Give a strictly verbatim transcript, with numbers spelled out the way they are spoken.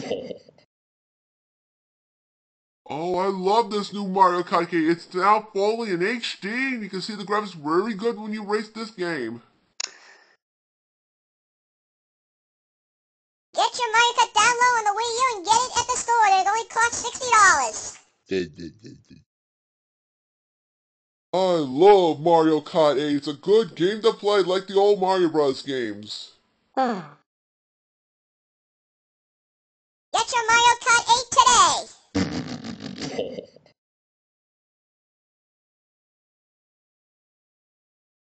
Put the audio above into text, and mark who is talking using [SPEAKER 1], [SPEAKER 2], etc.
[SPEAKER 1] Oh, I love this new Mario Kart game. It's now fully in H D, and you can see the graphics very good when you race this game.
[SPEAKER 2] Get your Mario Kart download on the Wii U and get it at the store. It only costs sixty dollars.
[SPEAKER 1] I love Mario Kart eight. It's a good game to play like the old Mario Bros. Games.
[SPEAKER 2] Get your Mario Kart eight today.